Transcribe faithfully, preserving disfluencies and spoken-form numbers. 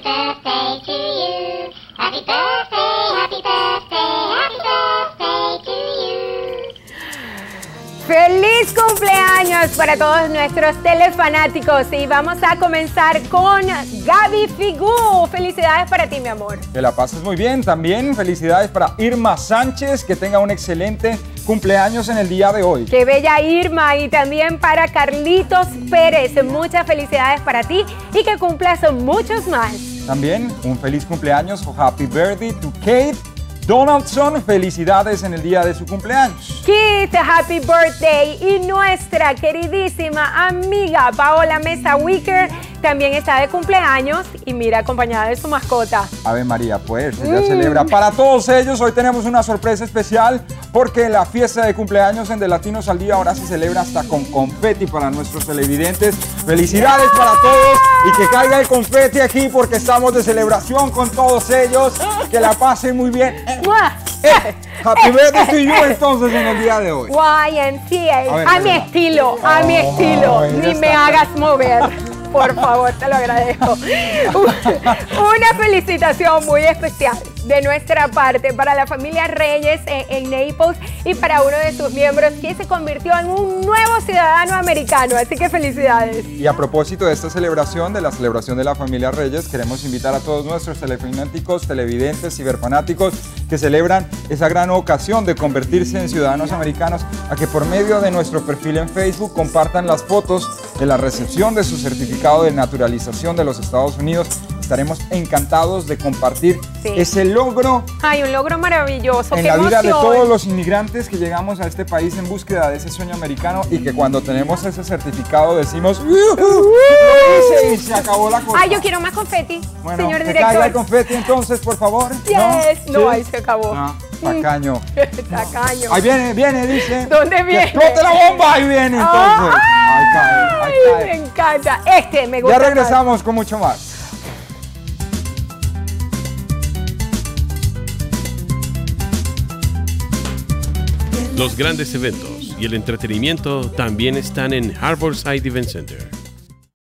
birthday to you. Happy birthday, happy birthday, happy birthday to you. ¡Feliz cumpleaños para todos nuestros telefanáticos! Y vamos a comenzar con Gaby Figú. Felicidades para ti, mi amor. Que la pases muy bien. También felicidades para Irma Sánchez, que tenga un excelente cumpleaños en el día de hoy. ¡Qué bella Irma! Y también para Carlitos Pérez. Muchas felicidades para ti y que cumplas muchos más. También un feliz cumpleaños o happy birthday to Kate Donaldson, felicidades en el día de su cumpleaños. Keith, happy birthday. Y nuestra queridísima amiga Paola Mesa Wicker también está de cumpleaños y mira, acompañada de su mascota. Ave María, pues, ella mm. celebra. Para todos ellos, hoy tenemos una sorpresa especial porque la fiesta de cumpleaños en De Latinos al Día ahora se celebra hasta con confeti para nuestros televidentes. Felicidades yeah. para todos y que caiga el confeti aquí porque estamos de celebración con todos ellos. Que la pasen muy bien. Eh, happy birthday to you entonces en el día de hoy. Y M C A, a, ver, a mi estilo, a oh, mi estilo, oh, ni me hagas mover. Por favor, te lo agradezco. Una felicitación muy especial de nuestra parte para la familia Reyes en, en Naples y para uno de sus miembros que se convirtió en un nuevo ciudadano americano. Así que felicidades. Y a propósito de esta celebración, de la celebración de la familia Reyes, queremos invitar a todos nuestros telefanáticos, televidentes, ciberfanáticos que celebran esa gran ocasión de convertirse en ciudadanos americanos a que por medio de nuestro perfil en Facebook compartan las fotos de la recepción de su certificado de naturalización de los Estados Unidos. Estaremos encantados de compartir sí. ese logro. Ay, un logro maravilloso. En ¡Qué la vida emoción! de todos los inmigrantes que llegamos a este país en búsqueda de ese sueño americano y que cuando tenemos ese certificado decimos ¡Uh! Lo hice y se acabó la cosa. Ay, yo quiero más confeti, bueno, señor que director. caiga el confeti entonces, por favor. Yes. No, ¿Sí? ahí se acabó. No, tacaño. Tacaño. Ahí viene, viene, dice. ¿Dónde viene? Que explote la bomba, ahí viene entonces. Oh, ahí cae, ahí cae. Me encanta. Este me gusta. Ya regresamos más. con mucho más. Los grandes eventos y el entretenimiento también están en Harborside Event Center.